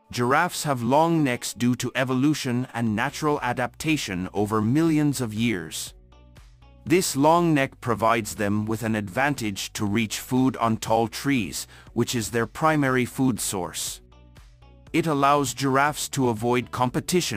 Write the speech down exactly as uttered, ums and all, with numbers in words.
Giraffes have long necks due to evolution and natural adaptation over millions of years. This long neck provides them with an advantage to reach food on tall trees, which is their primary food source. It allows giraffes to avoid competition